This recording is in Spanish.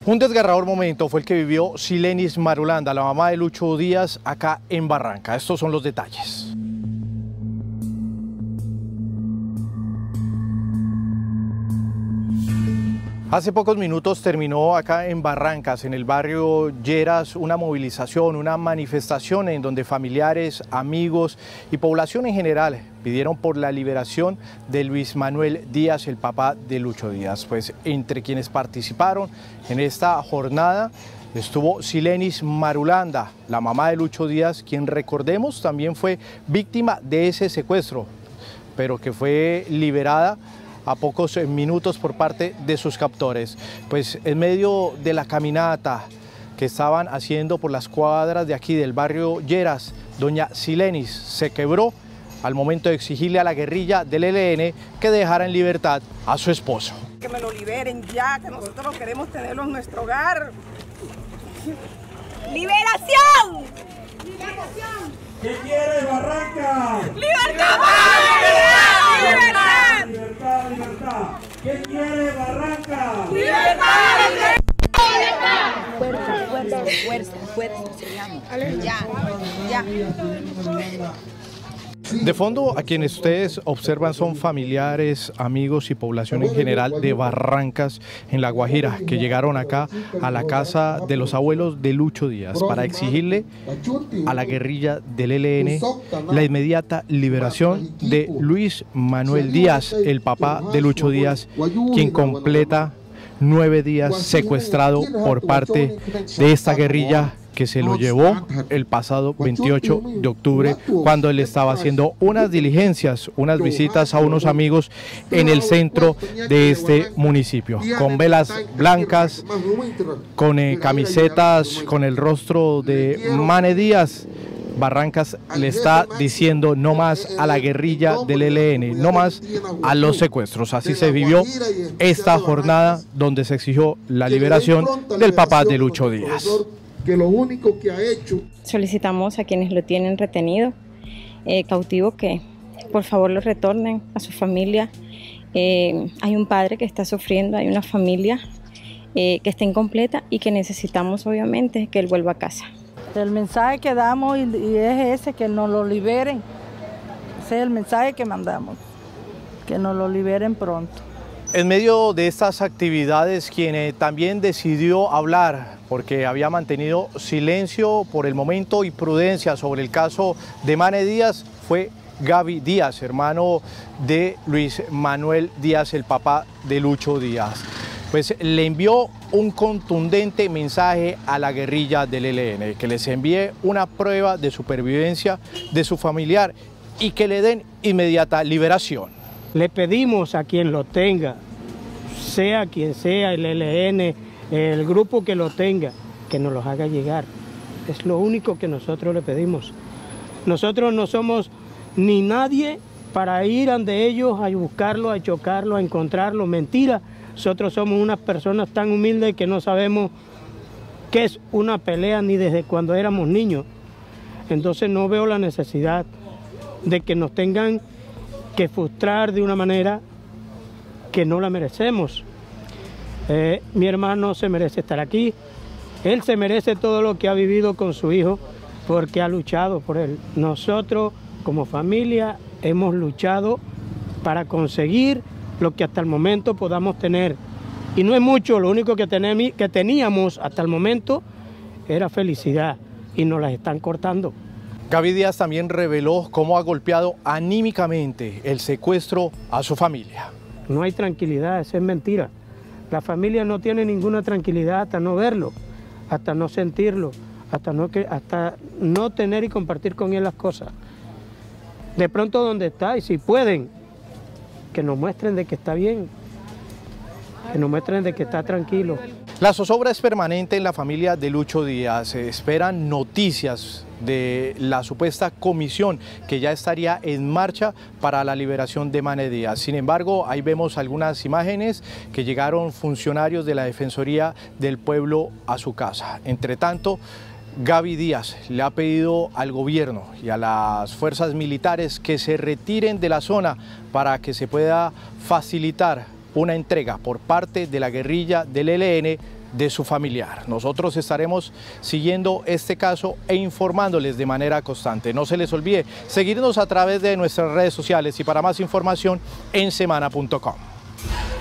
Un desgarrador momento fue el que vivió Silenis Marulanda, la mamá de Lucho Díaz, acá en Barranca. Estos son los detalles. Hace pocos minutos terminó acá en Barrancas, en el barrio Lleras, una movilización, una manifestación en donde familiares, amigos y población en general pidieron por la liberación de Luis Manuel Díaz, el papá de Lucho Díaz. Pues entre quienes participaron en esta jornada estuvo Silenis Marulanda, la mamá de Lucho Díaz, quien recordemos también fue víctima de ese secuestro, pero que fue liberada a pocos minutos por parte de sus captores. Pues en medio de la caminata que estaban haciendo por las cuadras de aquí del barrio Lleras, doña Silenis se quebró al momento de exigirle a la guerrilla del ELN que dejara en libertad a su esposo. Que me lo liberen ya, que nosotros queremos tenerlo en nuestro hogar. ¡Liberación! ¡Liberación! ¿Qué quiere Barranca? ¡Libertad! ¡Libertad! ¡Libertad! ¡Libertad! ¿Qué quiere Barranca? ¡Libertad! Fuerza, fuerza, fuerza, fuerza, se llama. Ya. De fondo, a quienes ustedes observan son familiares, amigos y población en general de Barrancas, en La Guajira, que llegaron acá a la casa de los abuelos de Lucho Díaz para exigirle a la guerrilla del ELN la inmediata liberación de Luis Manuel Díaz, el papá de Lucho Díaz, quien completa 9 días secuestrado por parte de esta guerrilla que se lo llevó el pasado 28 de octubre cuando él estaba haciendo unas diligencias, unas visitas a unos amigos en el centro de este municipio, con velas blancas, con camisetas con el rostro de Mane Díaz. Barrancas le está diciendo no más a la guerrilla del ELN, no más a los secuestros. Así se vivió esta jornada donde se exigió la liberación del papá de Lucho Díaz. Que lo único que ha hecho. Solicitamos a quienes lo tienen retenido, cautivo, que por favor lo retornen a su familia. Hay un padre que está sufriendo, hay una familia que está incompleta y que necesitamos obviamente que él vuelva a casa. El mensaje que damos y es ese, que nos lo liberen. Ese es el mensaje que mandamos, que nos lo liberen pronto. En medio de estas actividades, quien también decidió hablar, porque había mantenido silencio por el momento y prudencia sobre el caso de Mane Díaz, fue Gaby Díaz, hermano de Luis Manuel Díaz, el papá de Lucho Díaz. Pues le envió un contundente mensaje a la guerrilla del ELN, que les envíe una prueba de supervivencia de su familiar y que le den inmediata liberación. Le pedimos a quien lo tenga, sea quien sea, el ELN, el grupo que lo tenga, que nos los haga llegar. Es lo único que nosotros le pedimos. Nosotros no somos ni nadie para ir ante ellos a buscarlo, a chocarlo, a encontrarlo. Mentira. Nosotros somos unas personas tan humildes que no sabemos qué es una pelea ni desde cuando éramos niños. Entonces no veo la necesidad de que nos tengan que frustrar de una manera que no la merecemos. Mi hermano se merece estar aquí, él se merece todo lo que ha vivido con su hijo porque ha luchado por él. Nosotros como familia hemos luchado para conseguir lo que hasta el momento podamos tener. Y no es mucho, lo único que teníamos hasta el momento era felicidad y nos las están cortando. Gaby Díaz también reveló cómo ha golpeado anímicamente el secuestro a su familia. No hay tranquilidad, eso es mentira. La familia no tiene ninguna tranquilidad hasta no verlo, hasta no sentirlo, hasta no tener y compartir con él las cosas. De pronto donde está, y si pueden, que nos muestren de que está bien, que nos muestren de que está tranquilo. La zozobra es permanente en la familia de Lucho Díaz. Se esperan noticias de la supuesta comisión que ya estaría en marcha para la liberación de Mane Díaz. Sin embargo, ahí vemos algunas imágenes que llegaron funcionarios de la Defensoría del Pueblo a su casa. Entre tanto, Gaby Díaz le ha pedido al gobierno y a las fuerzas militares que se retiren de la zona para que se pueda facilitar una entrega por parte de la guerrilla del ELN de su familiar. Nosotros estaremos siguiendo este caso e informándoles de manera constante. No se les olvide seguirnos a través de nuestras redes sociales y para más información en semana.com.